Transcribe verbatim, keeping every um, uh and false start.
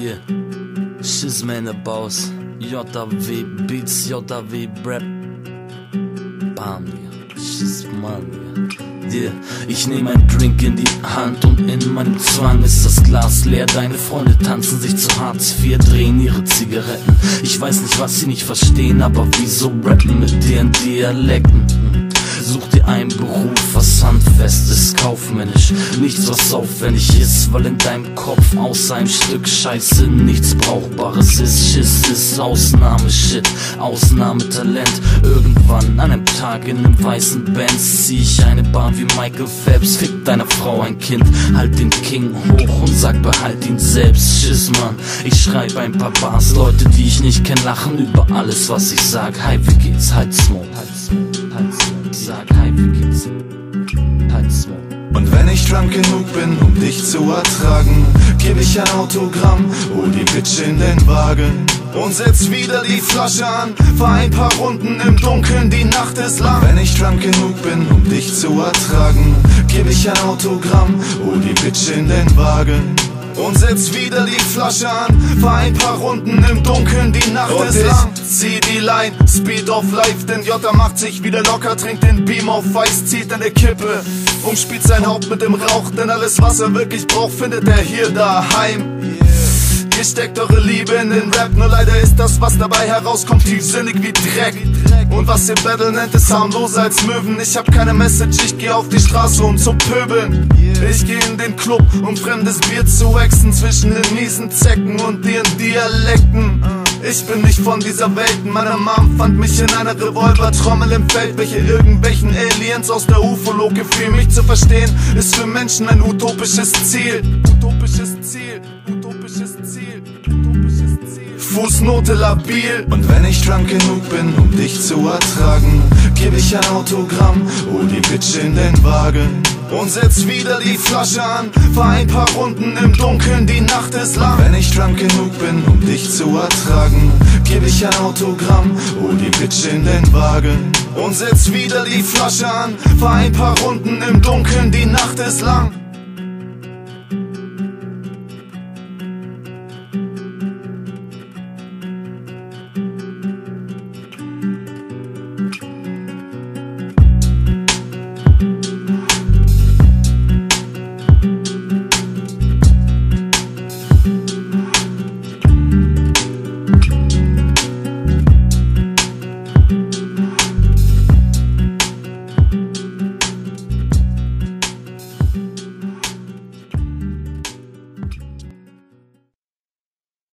Yeah, Shizman the Boss, J W Beats, J W Rap. Bam, yeah, Shizman, yeah. Yeah, ich nehm ein Drink in die Hand und in meinem Zwang ist das Glas leer. Deine Freunde tanzen sich zu Hartz vier, drehen ihre Zigaretten. Ich weiß nicht, was sie nicht verstehen, aber wieso rappen mit deren Dialekten? Such dir einen Beruf, was handfest ist, kaufmännisch. Nichts, was aufwendig ist, weil in deinem Kopf außer einem Stück Scheiße nichts Brauchbares ist. Schiss ist Ausnahmeshit, Ausnahmetalent. Irgendwann an einem Tag in einem weißen Benz zieh ich eine Bar wie Michael Phelps. Fick deiner Frau ein Kind, halt den King hoch und sag behalt ihn selbst. Schiss, Mann, ich schreib ein paar Bars. Leute, die ich nicht kenn, lachen über alles, was ich sag. Hi, wie geht's? Halt Smoke, halt Smoke, halt Smoke. Sag hi, wie geht's? Halt Smoke. Und wenn ich drunk genug bin, um dich zu ertragen, geb ich ein Autogramm, hol die Bitch in den Wagen und setz wieder die Flasche an. Fahr ein paar Runden im Dunkeln, die Nacht ist lang. Wenn ich drunk genug bin, um dich zu ertragen, geb ich ein Autogramm, hol die Bitch in den Wagen und setz wieder die Flasche an. Fahr ein paar Runden im Dunkeln, die Nacht und ist lang. Zieh die Line, Speed of Life, denn Jota macht sich wieder locker, trinkt den Beam auf Weiß, zieht eine Kippe, umspielt sein Haupt mit dem Rauch, denn alles, was er wirklich braucht, findet er hier daheim. Ihr steckt eure Liebe in den Rap, nur leider ist das, was dabei herauskommt, tiefsinnig wie Dreck. Und was ihr Battle nennt, ist harmloser als Möwen. Ich hab keine Message, ich geh auf die Straße, um zu pöbeln. Ich geh in den Club, um fremdes Bier zu wechseln zwischen den miesen Zecken und ihren Dialekten. Ich bin nicht von dieser Welt, meine Mom fand mich in einer Revolvertrommel im Feld, welche irgendwelchen Aliens aus der U F O-Log gefiel. Mich zu verstehen, ist für Menschen ein utopisches Ziel. Utopisches Ziel, utopisches Ziel, utopisches Ziel. Fußnote labil. Und wenn ich drunk genug bin, um dich zu ertragen, geb ich ein Autogramm, hol die Bitch in den Wagen und setz wieder die Flasche an. Fahr ein paar Runden im Dunkeln, die Nacht ist lang. Wenn ich drunk genug bin, um dich zu ertragen, geb ich ein Autogramm, hol die Bitch in den Wagen und setz wieder die Flasche an. Fahr ein paar Runden im Dunkeln, die Nacht ist lang.